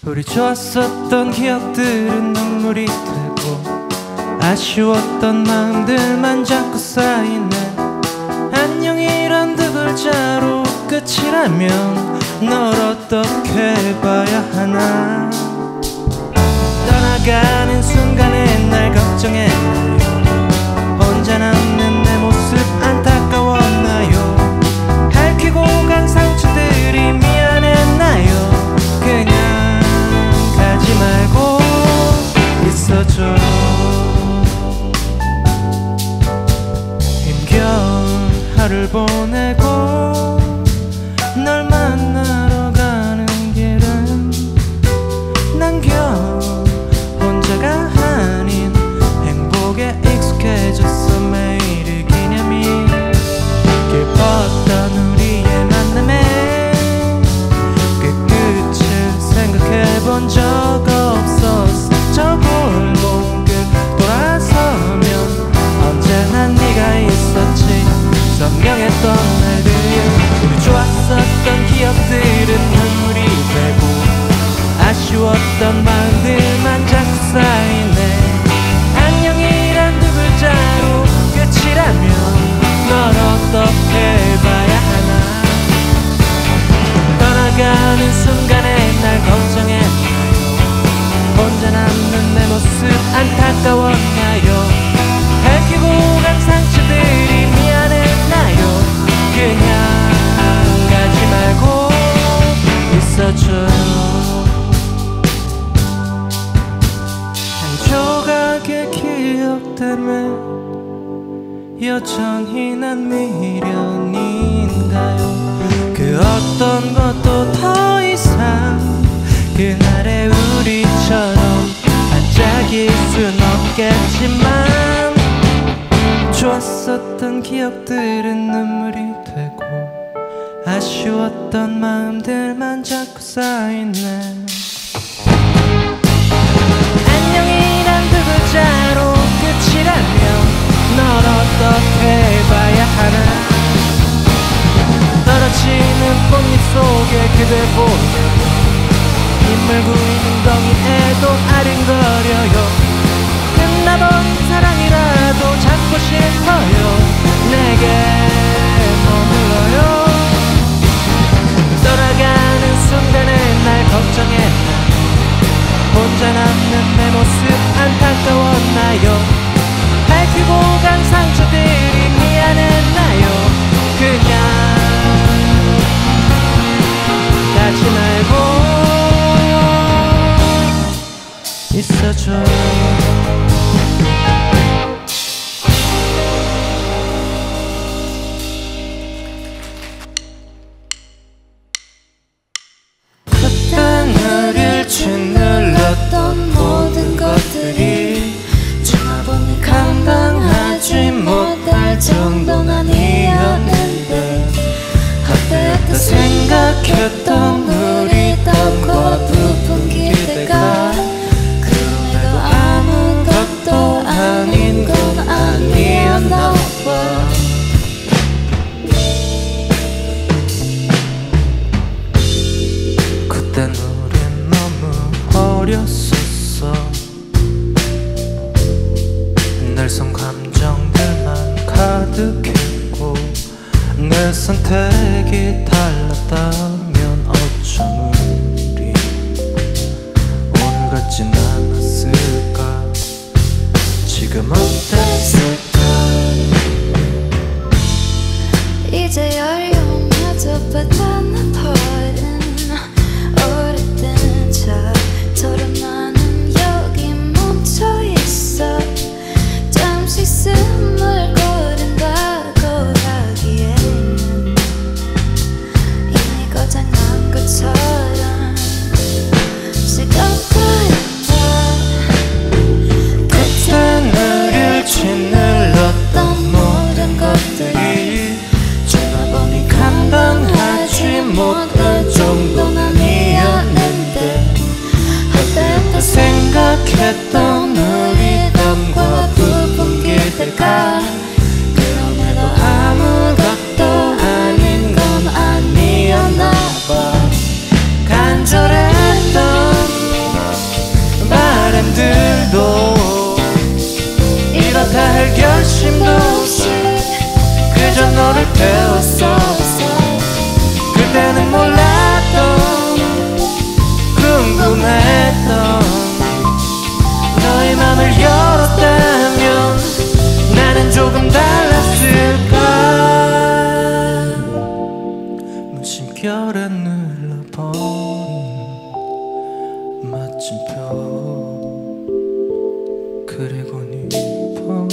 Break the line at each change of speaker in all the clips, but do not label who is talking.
우리 좋았었던 기억들은 눈물이 되고 아쉬웠던 마음들만 자꾸 쌓이네. 안녕이란 두 글자로 끝이라면 널 어떻게 봐야 하나. 떠나가는 순간에 날 걱정했나요? 혼자 남는 내 모습 안타까웠나요? 핥히고 간 상처들이 미안했나요? 그냥 가지 말고 있어줘. 힘겨운 하루를 보내고 널 만나러 가는 길은 남겨 혼자가 아닌 행복에 익숙해졌어. 매일이 기념이 깊었던 우리의 만남에 그 끝을 생각해본 적 없었어. 저 골목을 돌아서면 언제나 네가 있었지. 선명했던 날들 우리 좋았었던 기억들은 눈물이 되고 아쉬웠던 마음들만 자꾸 쌓이네. 안녕이란 두 글자로 끝이라면 널 어떻게 봐야 하나. 떠나가는 순간에 날 걱정했나요? 혼자 남는 내 모습 안타까웠나요? 핥히고 간 상처들이 미안했나요? 그냥 가지 말고 있어줘요. 한 조각의 기억 때문에 여전히 난 미련인가요? 그 어떤 것도 더 이상 그날의 우리처럼 반짝일 순 없겠지만 좋았었던 기억들은 눈물이 되고 아쉬웠던 마음들만 자꾸 쌓이네. 안녕이란 두 글자로 끝이라면 널 어떻게 봐야 하나. 떨어지는 꽃잎 속에 그대 보면 인물 구이는 덩이에도 아른거려요. 끝나본 사랑이라도 잡고 싶어요. 내게 머물러요. 떠나가는 순간에 날 걱정했나요? 혼자 남는 내 모습 안타까웠나요? 핥히고 간 상처들이 미안했나요? 그냥 가지 말고 있어줘요.
짓눌렀던 모든 것들이 지나보니 감당하지 못할 정도는 아니었는데 그때였다 생각했던 우리 땀과 부푼 기대가 그럼에도 아무것도 아닌 건 아니었나 봐.
그땐 어렸었어. 날선 감정들만 가득했고 내 선택이 달랐다면 어쩜 우리 오늘 같진 않았을까. 지금 어땠을까.
이제 연료마저 바닥나버린 오래된 차처럼 나는 여기 멈춰있어. 잠시 스물거린다고 하기에는 이미 고장난 것처럼 시간과였다.
그때 나를 짓눌렀던 모든 것들이 지나보니 감당하지 못할 정도는 아니었는데 그때부터 생각했던 우리 땀과 부푼 기대가 그럼에도 아무것도 아닌 건 아니었나 봐. 간절했던 물결에 눌러본 마침표 그리고 네 번호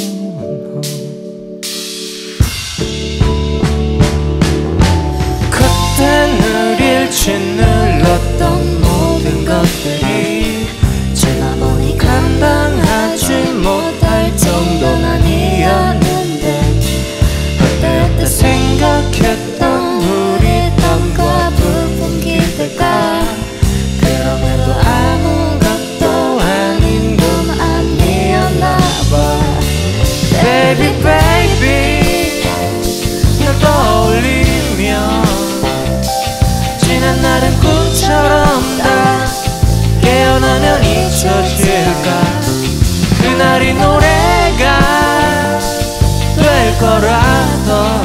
그때 늘 일치 눌렀던 모든 것들이 지나 보니 감당하지 못할 정도는 아니었는데 그때 생각했던 우리 땀과 부푼 기대가 그럼에도 아무것도 아닌 건 아니었나 봐 Baby baby 널 떠올리면 지난 날은 꿈처럼 다 깨어나면 잊혀질까 그날이 노래가 될 거라도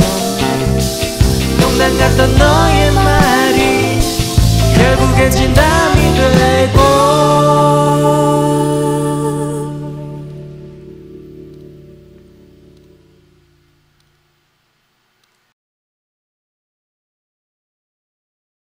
농담 같던 너의 말이 결국엔 진담이 되고